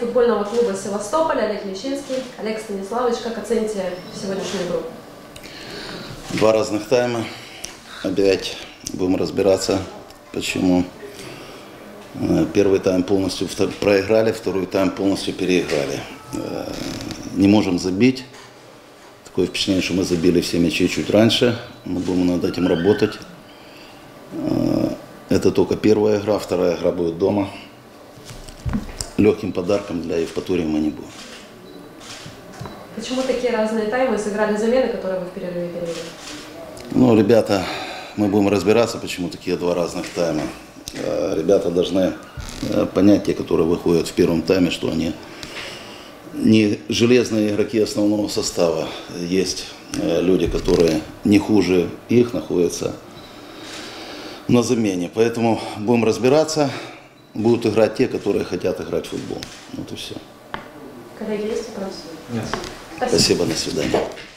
футбольного клуба «Севастополь» Олег Лещинский. Олег Станиславович, как оцените сегодняшнюю игру? Два разных тайма. Опять будем разбираться, почему. Первый тайм полностью проиграли, второй тайм полностью переиграли. Не можем забить. Такое впечатление, что мы забили все мячи чуть раньше. Мы будем над этим работать. Это только первая игра, вторая игра будет дома. Легким подарком для Евпатории мы не будем. Почему такие разные таймы? Сыграли замены, которые вы в перерыве перевели? Ну, ребята, мы будем разбираться, почему такие два разных тайма. Ребята должны понять, те, которые выходят в первом тайме, что они не железные игроки основного состава. Есть люди, которые не хуже их находятся на замене. Поэтому будем разбираться. Будут играть те, которые хотят играть в футбол. Вот и все. Коллеги, есть вопросы? Нет. Спасибо, до свидания.